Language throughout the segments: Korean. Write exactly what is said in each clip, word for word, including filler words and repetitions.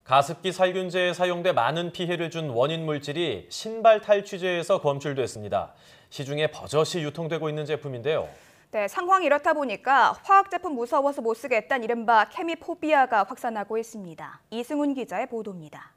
가습기 살균제에 사용돼 많은 피해를 준 원인 물질이 신발 탈취제에서 검출됐습니다. 시중에 버젓이 유통되고 있는 제품인데요. 네, 상황이 이렇다 보니까 화학제품 무서워서 못 쓰겠다는 이른바 케미포비아가 확산하고 있습니다. 이승훈 기자의 보도입니다.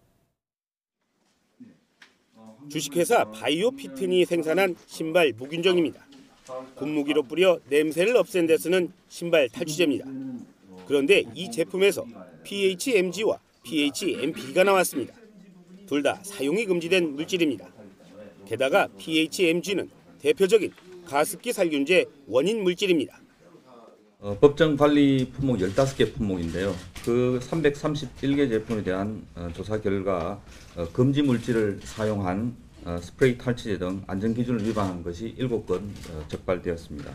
주식회사 바이오피튼이 생산한 신발 무균정입니다. 분무기로 뿌려 냄새를 없앤 데 쓰는 신발 탈취제입니다. 그런데 이 제품에서 피에이치엠지와 피에이치엠피가 나왔습니다. 둘 다 사용이 금지된 물질입니다. 게다가 피에이치엠지는 대표적인 가습기 살균제 원인 물질입니다. 어, 법정 관리 품목 열다섯 개 품목인데요. 그 삼백삼십일 개 제품에 대한 어, 조사 결과 어, 금지 물질을 사용한 어, 스프레이 탈취제 등 안전기준을 위반한 것이 일곱 건 어, 적발되었습니다.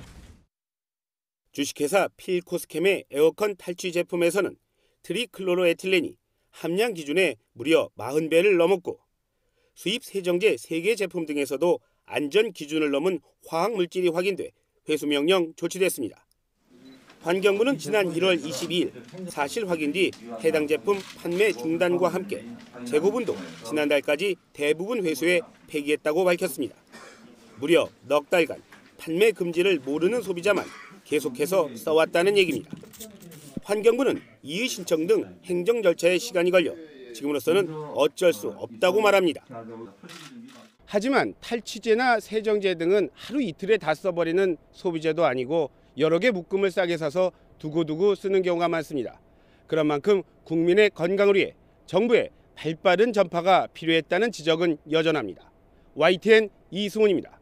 주식회사 필코스캠의 에어컨 탈취 제품에서는 트리클로로에틸렌이 함량 기준에 무려 사십 배를 넘었고 수입 세정제 세 개 제품 등에서도 안전 기준을 넘은 화학물질이 확인돼 회수명령 조치됐습니다. 환경부는 지난 일월 이십이일 사실 확인 뒤 해당 제품 판매 중단과 함께 재고분도 지난달까지 대부분 회수해 폐기했다고 밝혔습니다. 무려 넉 달간 판매 금지를 모르는 소비자만 계속해서 써왔다는 얘기입니다. 환경부는 이의 신청 등 행정 절차에 시간이 걸려 지금으로서는 어쩔 수 없다고 말합니다. 하지만 탈취제나 세정제 등은 하루 이틀에 다 써버리는 소비재도 아니고 여러 개 묶음을 싸게 사서 두고두고 쓰는 경우가 많습니다. 그런 만큼 국민의 건강을 위해 정부의 발빠른 전파가 필요했다는 지적은 여전합니다. 와이티엔 이승훈입니다.